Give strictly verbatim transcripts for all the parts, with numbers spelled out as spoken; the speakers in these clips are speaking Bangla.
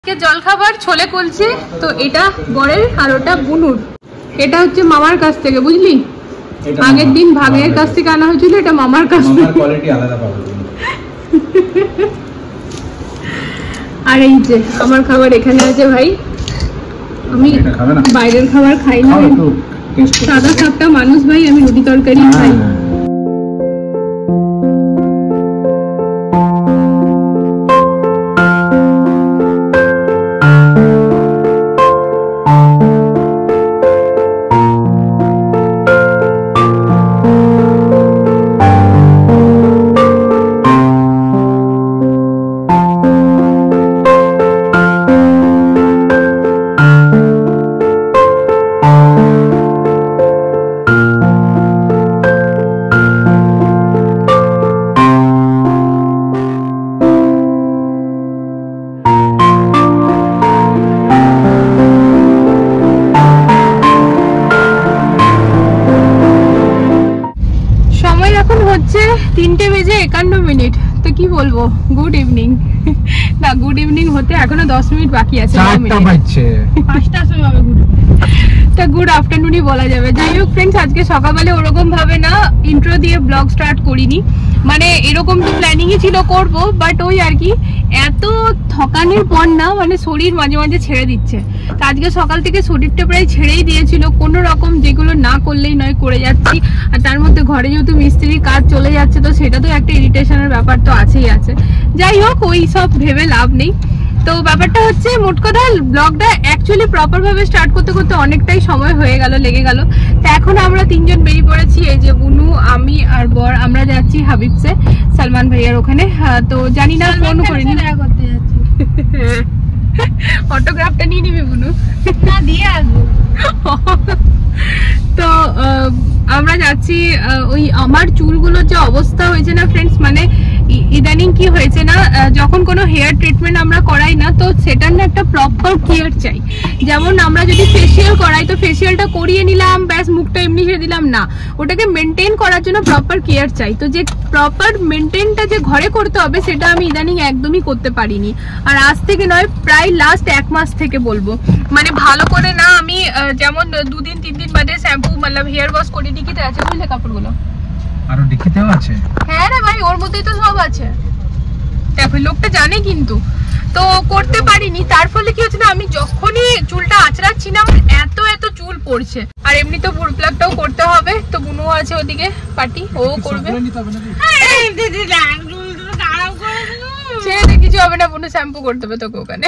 জলখাবার ছোলে কুলচে। তো এটা বরের আর ওটা বুনুর। এটা হচ্ছে মামার কাছ থেকে, বুঝলি? আগের দিন ভাগ্নের কাছ থেকে আনা হয়েছিল, এটা মামার কাছ থেকে। আর এই যে আমার খাবার এখানে আছে ভাই। আমি বাইরের খাবার খাই না, সাদা সাপটা মানুষ ভাই, আমি রুটি তরকারি খাই। তিনটে বেজে একান্ন মিনিট। তো কি বলবো, গুড ইভিনিং। না, গুড ইভিনিং হতে এখনো দশ মিনিট বাকি আছে। পাঁচটার সময় হবে গুড, তা গুড আফটারনুনই বলা যাবে। যাই হোক ফ্রেন্ডস, আজকে সকালবেলা ওরকম ভাবে না ইন্ট্রো দিয়ে ব্লগ স্টার্ট করিনি। মানে এরকম তো প্ল্যানিংই ছিল করব, বাট ওই আর কি এত থকানের পর না মানে শরীর মাঝে মাঝে ছেড়ে দিচ্ছে। তো আজকে সকাল থেকে শরীরটা প্রায় ছেড়েই দিয়েছিল, কোনো রকম যেগুলো না করলেই নয় করে যাচ্ছি। আর তার মধ্যে ঘরে যেহেতু মিস্ত্রির কাজ চলে যাচ্ছে, তো সেটা তো একটা ইরিটেশনের ব্যাপার তো আছেই আছে। যাই হোক, ওই সব ভেবে লাভ নেই। তো ব্যাপারটা হচ্ছে, মোট কথা ব্লগটা অ্যাকচুয়ালি প্রপার ভাবে স্টার্ট করতে করতে অনেকটাই সময় হয়ে গেল, লেগে গেল। তো এখন আমরা তিনজন বেরিয়ে পড়েছি, এই যে বুনু, আমি আর বর। আমরা যাচ্ছি হাবিবসে, সালমান ভাইয়ার ওখানে। তো জানি না ফোন করিনি, করতে যাচ্ছি। অটোগ্রাফটা নিয়ে নিবি বুনু? না, দিয়ে আসবো। তো আমরা যাচ্ছি। ওই আমার চুলগুলোর যে অবস্থা হয়েছে না ফ্রেন্ডস, মানে ইদানিং কি হয়েছে না, যখন কোনো হেয়ার ট্রিটমেন্ট আমরা করাই না, তো সেটার না একটা প্রপার কেয়ার চাই। যেমন আমরা যদি ফেসিয়াল করাই, তো ফেসিয়ালটা করিয়ে নিলাম, ব্যাস মুখটা এমনি ছেড়ে দিলাম না, ওটাকে মেনটেন করার জন্য প্রপার কেয়ার চাই। তো যে প্রপার মেনটেনটা যে ঘরে করতে হবে, সেটা আমি ইদানিং একদমই করতে পারিনি। আর আজ থেকে নয়, প্রায় লাস্ট এক মাস থেকে বলবো, মানে ভালো করে না আমি যেমন দুদিন তিন দিন বাদে শ্যাম্পু মানে হেয়ার ওয়াশ করে ডিকিতে আছে, বুঝলে কাপড়গুলো আরো ডিকিতেও আছে। হ্যাঁ রে ভাই, ওর মধ্যেই তো সব আছে। দেখো লোকটা জানে, কিন্তু তো করতে পারিনি। তার ফলে কি হচ্ছে না, আমি যখনই চুলটা আঁচড়াচ্ছি না, এত এত চুল পড়ছে। আর এমনি তো ভুল প্লাগটাও করতে হবে। তো বুনু আছে ওদিকে পার্টি, ও করবে। ছেড়ে কিছু হবে না, বুনু শ্যাম্পু করতে হবে তোকে ওখানে।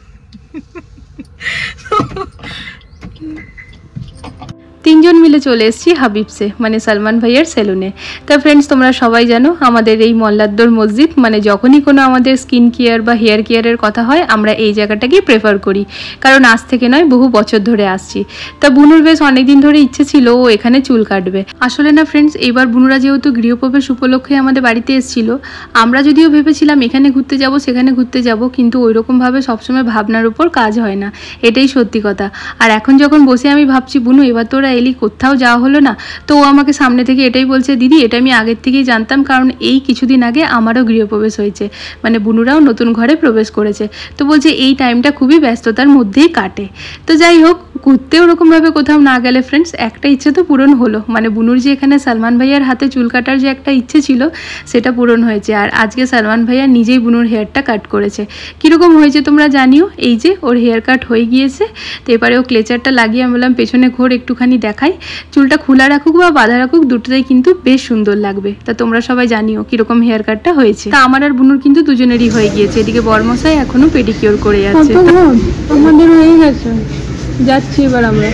তিনজন মিলে চলে এসেছি হাবিবসে, মানে সালমান ভাইয়ার সেলুনে। তা ফ্রেন্ডস, তোমরা সবাই জানো আমাদের এই মল্লাদ্দর মসজিদ, মানে যখনই কোনো আমাদের স্কিন কেয়ার বা হেয়ার কেয়ারের কথা হয়, আমরা এই জায়গাটাকেই প্রেফার করি, কারণ আজ থেকে নয় বহু বছর ধরে আসছি। তা বুনুর বেশ অনেকদিন ধরে ইচ্ছে ছিল ও এখানে চুল কাটবে। আসলে না ফ্রেন্ডস, এইবার বুনুরা যেহেতু গৃহপ্রবেশ উপলক্ষে আমাদের বাড়িতে এসেছিল, আমরা যদিও ভেবেছিলাম এখানে ঘুরতে যাব সেখানে ঘুরতে যাব, কিন্তু ওইরকমভাবে সবসময় ভাবনার উপর কাজ হয় না, এটাই সত্যি কথা। আর এখন যখন বসে আমি ভাবছি, বুনু এবার তোরা এলি, কোথাও যাওয়া হলো না। তো ও আমাকে সামনে থেকে এটাই বলছে, দিদি এটা আমি আগের থেকেই জানতাম, কারণ এই কিছুদিন আগে আমারও গৃহপ্রবেশ হয়েছে, মানে বুনুরাও নতুন ঘরে প্রবেশ করেছে। তো বলছে এই টাইমটা খুবই ব্যস্ততার মধ্যেই কাটে। তো যাই হোক, ঘুরতে ওরকমভাবে কোথাও না গেলে ফ্রেন্ডস, একটা ইচ্ছে তো পূরণ হলো, মানে বুনুর যে এখানে সালমান ভাইয়ার হাতে চুল কাটার যে একটা ইচ্ছে ছিল, সেটা পূরণ হয়েছে। আর আজকে সালমান ভাইয়া নিজেই বুনুর হেয়ারটা কাট করেছে। কীরকম হয়েছে তোমরা জানিও। এই যে ওর হেয়ার কাট হয়ে গিয়েছে। তো এবারে ও ক্লেচারটা লাগিয়ে আমি বললাম পেছনে ঘোর একটুখানি দেখাই, চুলটা খোলা রাখুক বা বাঁধা রাখুক, দুটোটাই কিন্তু বেশ সুন্দর লাগবে। তা তোমরা সবাই জানিও কিরকম হেয়ার কাটটা হয়েছে। তা আমার আর বুনুর কিন্তু দুজনেরই হয়ে গিয়েছে। এদিকে বরমশাই এখনো পেডিকিওর করে যাচ্ছে। আমাদের হয়ে গেছে, যাচ্ছি এবার আমরা।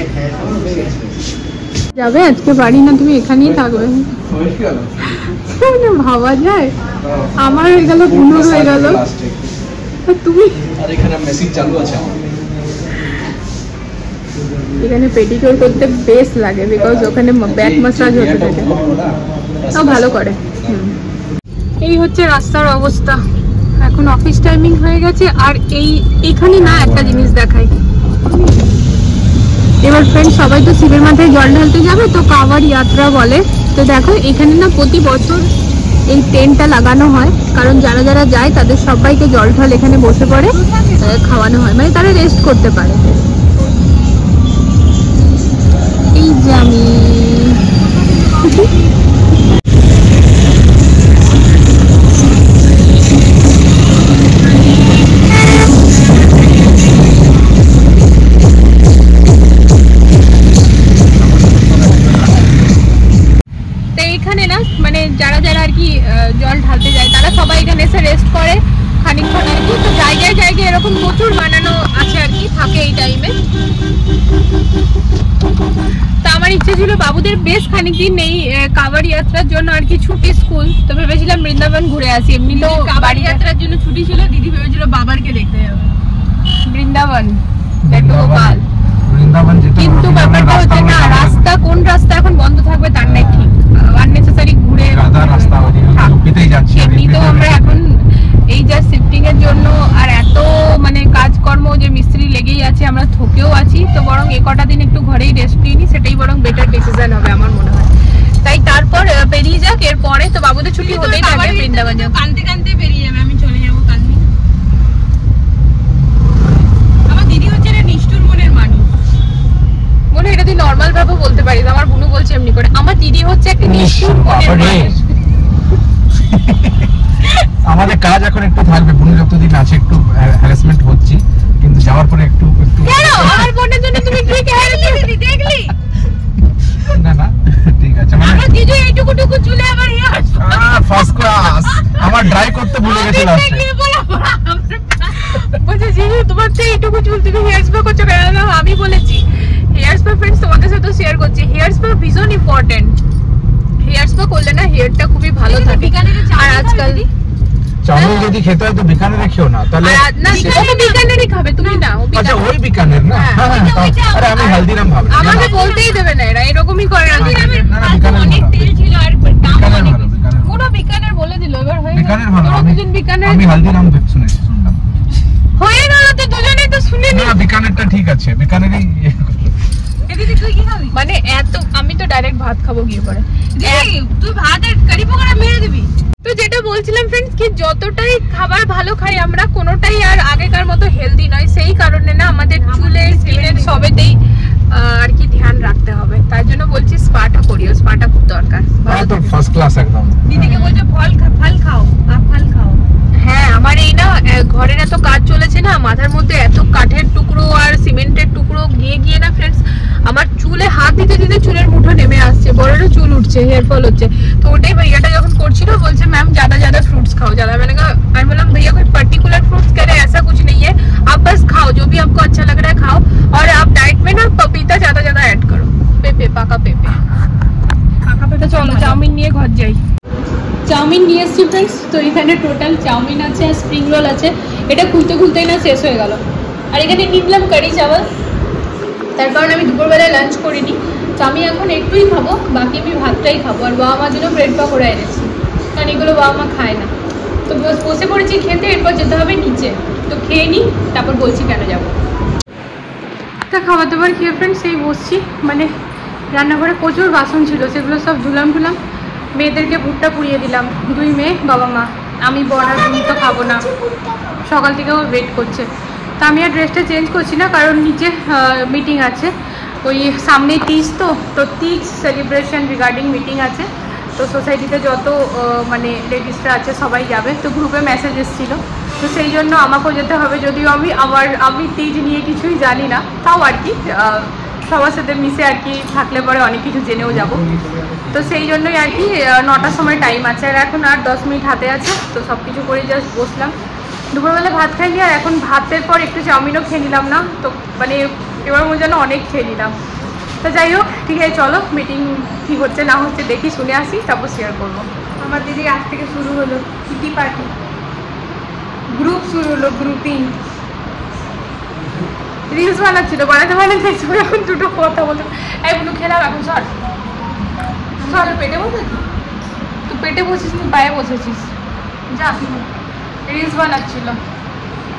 যাবে আজকে বাড়ি না তুমি এখানেই থাকবে? ভাবা যায়, আমার হয়ে গেল, বুনুর হয়ে গেল, তুমি এখানে পেডিকিওর করতে বেশ লাগে, বিকজ ওখানে ব্যাক ম্যাসাজ হতে থাকে, তাও ভালো করে। এই হচ্ছে রাস্তার অবস্থা। এখন অফিস টাইমিং হয়ে গেছে। আর এই এখানে না একটা জিনিস দেখাই, এবার ফ্রেন্ড সবাই তো শিবের মাথায় জল ঢালতে যাবে, তো কাওয়াড় যাত্রা বলে। তো দেখো এখানে না প্রতি বছর এই টেন্টটা লাগানো হয়, কারণ যারা যারা যায় তাদের সবাইকে জল ঢল এখানে বসে পড়ে খাওয়ানো হয়, মানে তারা রেস্ট করতে পারে। এই যে আমি এখানে না, মানে যারা যারা আর কি জল ঢালতে যায় তারা সবাই এখানে এসে রেস্ট করে খানিকক্ষণ আর কি। তো জায়গায় জায়গায় এরকম প্রচুর বানানো আছে আর কি, থাকে এই টাইমে। তা আমার ইচ্ছে ছিল বাবুদের বেশ খানিক দিন এই কাভার যাত্রার জন্য আর কি ছুটি স্কুল, তো ভেবেছিলাম বৃন্দাবন ঘুরে আসি। এমনি তো কাভার যাত্রার জন্য ছুটি ছিল, দিদি ভেবেছিল বাবারকে দেখতে যাবে বৃন্দাবন গোপাল। কিন্তু ব্যাপারটা হচ্ছে না, রাস্তা কোন রাস্তা এখন বন্ধ থাকবে তার নাই ঠিক, আননেসেসারি ঘুরে এমনিতেও আমরা এখন এই যা শিফটিং এর জন্য আর এত মানে কাজকর্ম যে মিস্ত্রি লেগেই আছে, আমরা থকেও আছি। তো বরং এ কটা দিন একটু ঘরেই রেস্ট নিই, সেটাই বরং বেটার ডিসিশন হবে আমার মনে হয়। তাই তারপর পেরিয়ে যাক, এরপরে তো বাবুদের ছুটি হতেই থাকে, বৃন্দাবন যাবো কানতে কানতে পেরিয়ে যাবে, আমি চলে যাবো কান্দি। আমার দিদি হচ্ছে নিষ্ঠুর মনের মানুষ, মনে এটা তুই নর্মাল ভাবে বলতে পারিস, আমার বুনু বলছে এমনি করে। আমার দিদি হচ্ছে একটা নিষ্ঠুর মনের মানুষ। আমাদের কাজ এখন একটু থাকবে, বুনু যতদিন আছে একটু হ্যারাসমেন্ট হচ্ছে, কিন্তু যাওয়ার পরে একটু একটু কেন আমার বোনের জন্য তুমি কি হ্যারাসমেন্ট দেখলি? না না ঠিক আছে, মানে আমার দিদি এইটুকু টুকু চুলে আবার ইয়ার ফার্স্ট ক্লাস আমার ড্রাই করতে ভুলে গেছি লাস্টে। বলছে জি তোমার তো এইটুকু চুল, তুমি হেয়ার স্পা করছো কেন? আমি বলেছি হেয়ার স্পা ফ্রেন্ডস তোমাদের সাথে শেয়ার করছি, হেয়ার স্পা ভীষণ ইম্পর্টেন্ট। হেয়ার স্পা করলে না হেয়ারটা খুবই ভালো থাকে। আর আজকাল চাউমিন যদি খেতে হয় তো বিকানেরে খেও না, তাহলে না সেটা তো বিকানেরই খাবে তুমি না। আচ্ছা ওই বিকানের না, আরে আমি হালদিরাম ভাবি, আমাকে বলতেই দেবে না, এরা এরকমই করে। অনেক তেল ছিল আর দাম অনেক, পুরো বিকানের বলে দিল। এবার হয়ে বিকানের ভালো, দুজন বিকানের, আমি হালদিরাম শুনেছি, শুনলাম হয়ে গেল তো দুজনেই তো শুনে নি। না বিকানেরটা ঠিক আছে, বিকানেরই দিদি তুই কি খাবি? মানে এত আমি তো ডাইরেক্ট ভাত খাবো গিয়ে পরে। দিদি তুই ভাত আর কারি পকোড়া মেরে দিবি। তো যেটা বলছিলাম ফ্রেন্ডস কি যতটাই খাবার ভালো খাই আমরা, কোনোটাই আর আগেকার মতো হেলদি নয়। সেই কারণে না আমাদের চুলের স্কিনের সবেতেই আর কি ধ্যান রাখতে হবে। তার জন্য বলছি স্পাটা করিও, স্পাটা খুব দরকার। তো ফার্স্ট ক্লাস একদম। দিদিকে বলছে ফল ফল খাও, আপ ফল খাও। হ্যাঁ আমার এই না ঘরের এত কাজ চলেছে না, মাথার মধ্যে এত কাঠের টুকরো আর সিমেন্টের টুকরো গিয়ে গিয়ে না ফ্রেন্ডস আমার চুলে হাত দিতে দিতে চুলের মুঠো নেমে আসছে, বড়রও চুল উঠছে, হেয়ার ফল হচ্ছে। তো ওটাই ভাইয়াটা যখন করছিল বলছে मैम ज्यादा ज्यादा फ्रूट्स खाओ ज्यादा। मैंने कहा मैं बोला भैया कोई पर्टिकुलर फ्रूट्स कह रहे ऐसा कुछ नहीं है, आप बस खाओ जो भी आपको अच्छा लग रहा है खाओ, और आप डाइट में ना पपीता ज्यादा ज्यादा ऐड करो, पेपे पाका पेपे पाका पेपे। চলো চাউমিন নিয়ে ঘর যাই। চাউমিন নিয়ে এসছি ফ্রেন্ডস, তো এখানে টোটাল চাউমিন আছে আর স্প্রিং রোল আছে। এটা খুলতে খুলতেই না শেষ হয়ে গেল। আর এখানে নিলাম কারি চাওয়াল, তার কারণ আমি দুপুরবেলায় লাঞ্চ করিনি। তো আমি এখন একটুই খাবো, বাকি আমি ভাতটাই খাবো। আর বাবা মার জন্য ব্রেড পাকোড়া এনেছি, কারণ এগুলো বাবা মা খায় না। তো বসে পড়েছি খেতে, এরপর যেতে হবে নিচে। তো খেয়ে নিই, তারপর বলছি কেন যাবো। তা খাবার দাবার খেয়ে ফ্রেন্ডস সেই বসছি, মানে রান্নাঘরে প্রচুর বাসন ছিল, সেগুলো সব ধুলাম ধুলাম। মেয়েদেরকে ভুট্টা পুড়িয়ে দিলাম, দুই মেয়ে বাবা মা। আমি বড় তুমি তো খাবো না, সকাল থেকেও ওয়েট করছে। তা আমি আর ড্রেসটা চেঞ্জ করছি না, কারণ নিচে মিটিং আছে। ওই সামনে তিজ, তো তো তিজ সেলিব্রেশন রিগার্ডিং মিটিং আছে। তো সোসাইটিতে যত মানে লেডিসরা আছে সবাই যাবে, তো গ্রুপে মেসেজ এসেছিলো। তো সেই জন্য আমাকেও যেতে হবে, যদিও আমি আমার আমি তিজ নিয়ে কিছুই জানি না, তাও আর কি সবার সাথে মিশে আর কি থাকলে পরে অনেক কিছু জেনেও যাব। তো সেই জন্যই আর কি নটার সময় টাইম আছে, আর এখন আর দশ মিনিট হাতে আছে। তো সব কিছু করে জাস্ট বসলাম। দুপুরবেলা ভাত খাইনি, আর এখন ভাতের পর একটু চাউমিনও খেয়ে নিলাম না, তো মানে এবার মনে যেন অনেক খেয়ে নিলাম। তো যাই হোক ঠিক আছে, চলো মিটিং কী হচ্ছে না হচ্ছে দেখি, শুনে আসি, তারপর শেয়ার করবো। আমার দিদি আজ থেকে শুরু হলো কিটি পার্টি, গ্রুপ শুরু হলো, গ্রুপিং। রিলস বানাচ্ছিল, বানাতে বানাতে এখন দুটো কথা বলতে এই বুনু খেলাম এখন সর সর পেটে বসেছিস তো, পেটে বসিস নি পায়ে বসেছিস, যা রিলস বানাচ্ছিল।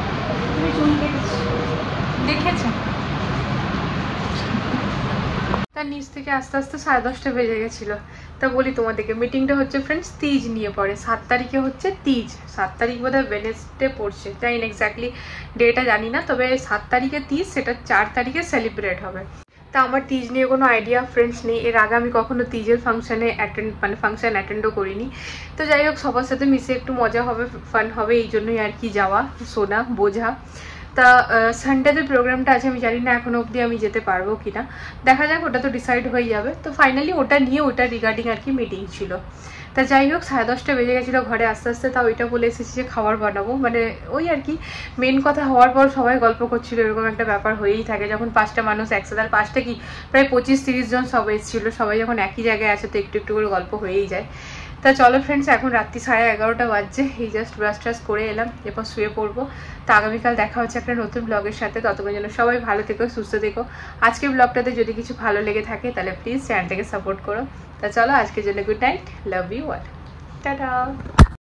দেখেছে তার নিচ থেকে আস্তে আস্তে সাড়ে দশটা বেজে গেছিলো। তা বলি তোমাদেরকে, মিটিংটা হচ্ছে ফ্রেন্ডস তিজ নিয়ে পড়ে। সাত তারিখে হচ্ছে তিজ, সাত তারিখ বোধহয় ওয়েডনেসডে পড়ছে, জানি না এক্স্যাক্টলি ডেটা জানি না, তবে সাত তারিখে তিজ, সেটা চার তারিখে সেলিব্রেট হবে। তা আমার তিজ নিয়ে কোনো আইডিয়া ফ্রেন্ডস নেই, এর আগে আমি কখনো তিজের ফাংশানে অ্যাটেন্ড মানে ফাংশান অ্যাটেন্ডও করিনি। তো যাই হোক, সবার সাথে মিশে একটু মজা হবে, ফান হবে, এই জন্যই আর কি যাওয়া, শোনা, বোঝা। তা সানডেতে প্রোগ্রামটা আছে, আমি জানি না এখনো অবধি আমি যেতে পারবো কিনা, দেখা যাক, ওটা তো ডিসাইড হয়ে যাবে। তো ফাইনালি ওটা নিয়ে, ওটা রিগার্ডিং আর কি মিটিং ছিল। তা যাই হোক, সাড়ে দশটা বেজে গেছিলো ঘরে আস্তে আস্তে। তা ওইটা বলে এসেছি যে খাবার বানাবো, মানে ওই আর কি মেন কথা হওয়ার পর সবাই গল্প করছিল, এরকম একটা ব্যাপার হয়েই থাকে যখন পাঁচটা মানুষ একসাথে, আর পাঁচটা কি প্রায় পঁচিশ তিরিশ জন সবাই এসেছিলো, সবাই যখন একই জায়গায় আছে তো একটু একটু করে গল্প হয়েই যায়। তা চলো ফ্রেন্ডস, এখন রাত্রি সাড়ে এগারোটা বাজছে, এই জাস্ট ব্রাশ ট্রাশ করে এলাম, এরপর শুয়ে পড়বো। তো আগামীকাল দেখা হচ্ছে একটা নতুন ব্লগের সাথে, ততক্ষণ যেন সবাই ভালো থেকো, সুস্থ থেকো। আজকের ব্লগটাতে যদি কিছু ভালো লেগে থাকে তাহলে প্লিজ চ্যানেলটাকে সাপোর্ট করো। তা চলো, আজকের জন্য good night, love you all, tata.